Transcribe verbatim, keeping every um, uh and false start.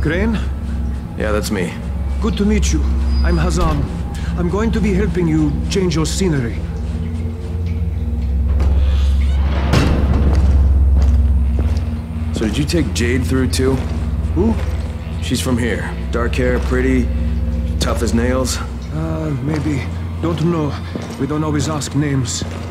Crane? Yeah, that's me. Good to meet you. I'm Hazan. I'm going to be helping you change your scenery. So did you take Jade through too? Who? She's from here. Dark hair, pretty, tough as nails. Uh, maybe. Don't know. We don't always ask names.